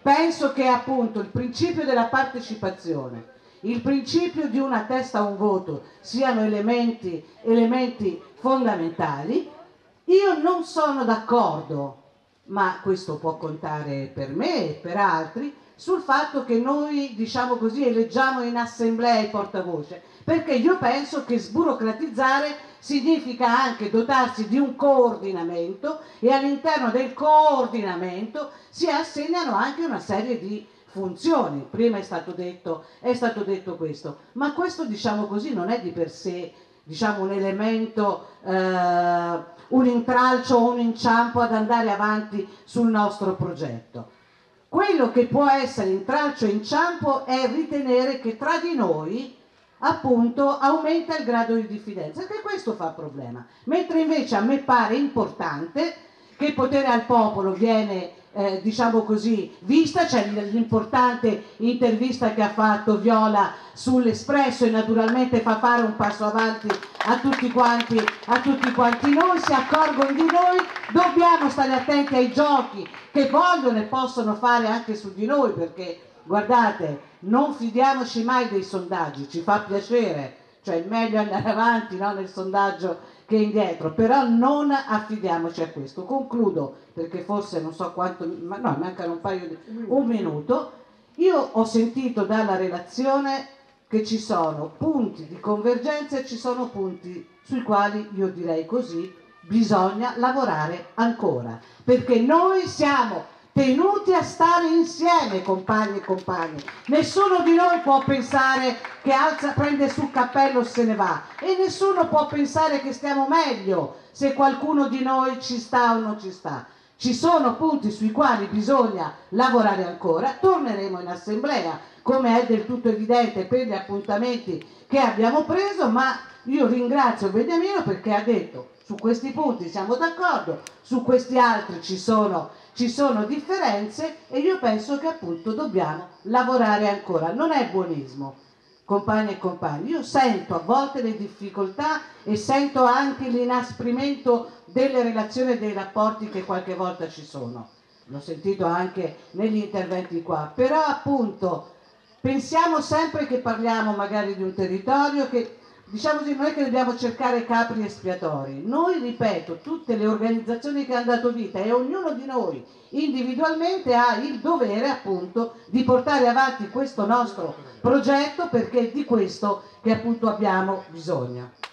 penso che appunto il principio della partecipazione, il principio di una testa a un voto siano elementi fondamentali. Io non sono d'accordo, ma questo può contare per me e per altri, sul fatto che noi, diciamo così, eleggiamo in assemblea il portavoce, perché io penso che sburocratizzare significa anche dotarsi di un coordinamento e all'interno del coordinamento si assegnano anche una serie di funzioni. Prima è stato detto questo, ma questo, diciamo così, non è di per sé, diciamo, un elemento, un intralcio o un inciampo ad andare avanti sul nostro progetto. Quello che può essere intralcio e inciampo è ritenere che tra di noi appunto aumenta il grado di diffidenza, perché questo fa problema, mentre invece a me pare importante che il potere al popolo viene diciamo così vista. C'è l'importante intervista che ha fatto Viola sull'Espresso e naturalmente fa fare un passo avanti a tutti quanti noi, si accorgono di noi, dobbiamo stare attenti ai giochi che vogliono e possono fare anche su di noi, perché guardate, non fidiamoci mai dei sondaggi, ci fa piacere, cioè è meglio andare avanti, no, nel sondaggio che indietro, però non affidiamoci a questo. Concludo, perché forse non so quanto, ma no, mancano un minuto. Io ho sentito dalla relazione che ci sono punti di convergenza e ci sono punti sui quali io direi così, bisogna lavorare ancora, perché noi siamo tenuti a stare insieme, compagni e compagni. Nessuno di noi può pensare che prende sul cappello e se ne va, e nessuno può pensare che stiamo meglio se qualcuno di noi ci sta o non ci sta. Ci sono punti sui quali bisogna lavorare ancora, torneremo in assemblea, come è del tutto evidente per gli appuntamenti che abbiamo preso, ma io ringrazio Beniamino perché ha detto su questi punti siamo d'accordo, su questi altri ci sono differenze, e io penso che appunto dobbiamo lavorare ancora. Non è buonismo, compagni e compagni, io sento a volte le difficoltà e sento anche l'inasprimento delle relazioni e dei rapporti che qualche volta ci sono, l'ho sentito anche negli interventi qua, però appunto pensiamo sempre che parliamo magari di un territorio che, diciamo così, non è che dobbiamo cercare capri espiatori. Noi, ripeto, tutte le organizzazioni che hanno dato vita e ognuno di noi individualmente ha il dovere appunto di portare avanti questo nostro progetto, perché è di questo che appunto abbiamo bisogno.